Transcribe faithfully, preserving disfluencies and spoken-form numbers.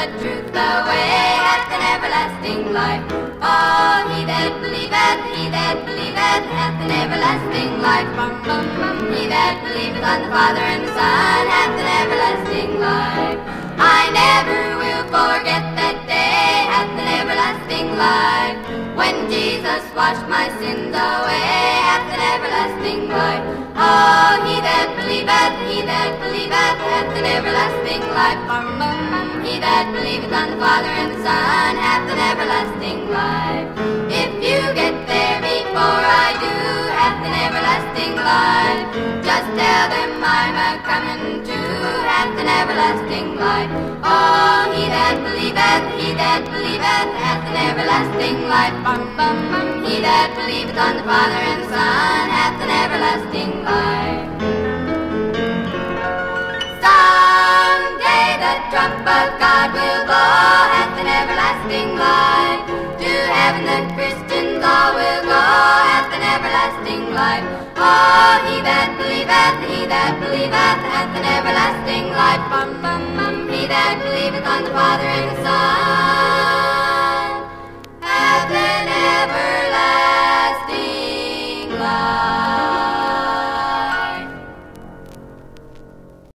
truth, the way, hath an everlasting life. Oh, he that believeth, he that believeth, hath an everlasting life. Bum, bum, bum. He that believeth on the Father and the Son, hath an everlasting life. I never will forget that day, hath an everlasting life. When Jesus washed my sins away, hath an everlasting life. Oh, he that believeth, he that believeth, hath an everlasting life. Bum, bum, bum. He that believeth on the Father and the Son, hath an everlasting life. If you get there before I do, hath an everlasting life. Just tell them I'm a coming to, hath an everlasting life. Oh, he that believeth, he that believeth, hath an everlasting life. Bum, bum, bum. He that believeth on the Father and the Son, hath an everlasting life. Someday the trump of God will blow, hath an everlasting life. To heaven the Christians all will go, hath an everlasting life. Oh, he that believeth, he that believeth, hath an everlasting life. Bum, bum, bum. He that believeth on the Father and the Son,